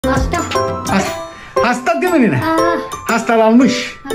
Hasta. Hasta qué menina. Ah, Hasta la almış.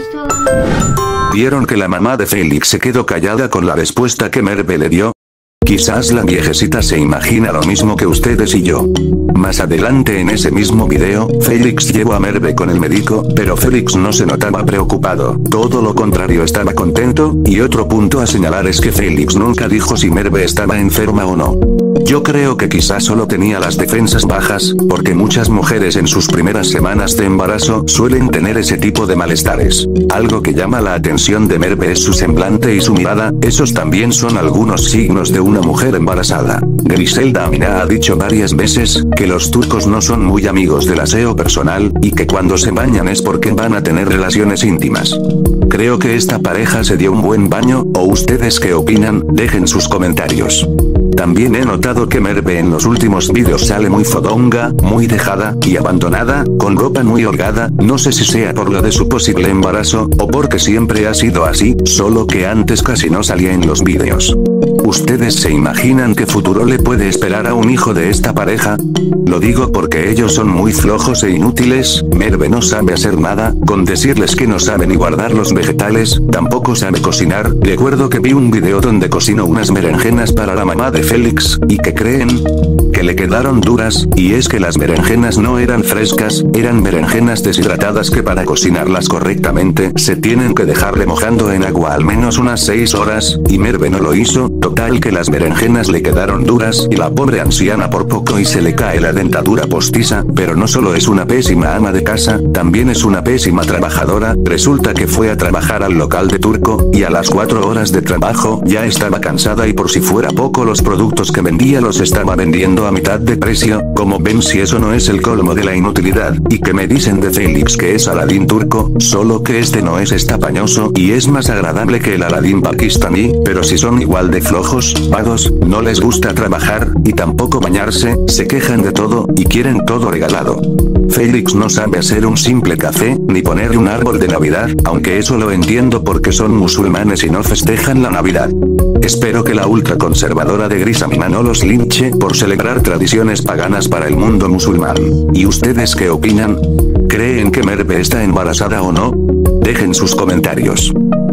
hasta. ¿Vieron que la mamá de Félix se quedó callada con la respuesta que Merve le dio? Quizás la viejecita se imagina lo mismo que ustedes y yo. Más adelante en ese mismo video, Félix llevó a Merve con el médico, pero Félix no se notaba preocupado, todo lo contrario estaba contento, y otro punto a señalar es que Félix nunca dijo si Merve estaba enferma o no. Yo creo que quizás solo tenía las defensas bajas, porque muchas mujeres en sus primeras semanas de embarazo suelen tener ese tipo de malestares. Algo que llama la atención de Merve es su semblante y su mirada, esos también son algunos signos de una mujer embarazada. Griselda Amina ha dicho varias veces que los turcos no son muy amigos del aseo personal, y que cuando se bañan es porque van a tener relaciones íntimas. Creo que esta pareja se dio un buen baño, ¿o ustedes qué opinan? Dejen sus comentarios. También he notado que Merve en los últimos vídeos sale muy fodonga, muy dejada, y abandonada, con ropa muy holgada, no sé si sea por lo de su posible embarazo, o porque siempre ha sido así, solo que antes casi no salía en los vídeos. ¿Ustedes se imaginan qué futuro le puede esperar a un hijo de esta pareja? Lo digo porque ellos son muy flojos e inútiles, Merve no sabe hacer nada, con decirles que no sabe ni guardar los vegetales, tampoco sabe cocinar. Recuerdo que vi un video donde cocinó unas berenjenas para la mamá de Félix, y que creen que le quedaron duras, y es que las berenjenas no eran frescas, eran berenjenas deshidratadas que para cocinarlas correctamente se tienen que dejar remojando en agua al menos unas 6 horas, y Merve no lo hizo, total que las berenjenas le quedaron duras y la pobre anciana por poco y se le cae la dentadura postiza, pero no solo es una pésima ama de casa, también es una pésima trabajadora. Resulta que fue a trabajar al local de Turco, y a las 4 horas de trabajo ya estaba cansada y por si fuera poco los productos que vendía los estaba vendiendo a mitad de precio. Como ven, si eso no es el colmo de la inutilidad. Y que me dicen de Félix que es Aladín turco, solo que este no es estapañoso y es más agradable que el Aladín pakistaní, pero si son igual de flojos, vagos, no les gusta trabajar, y tampoco bañarse, se quejan de todo, y quieren todo regalado. Félix no sabe hacer un simple café, ni poner un árbol de Navidad, aunque eso lo entiendo porque son musulmanes y no festejan la Navidad. Espero que la ultraconservadora de Grisamina no los linche por celebrar tradiciones paganas para el mundo musulmán. ¿Y ustedes qué opinan? ¿Creen que Merve está embarazada o no? Dejen sus comentarios.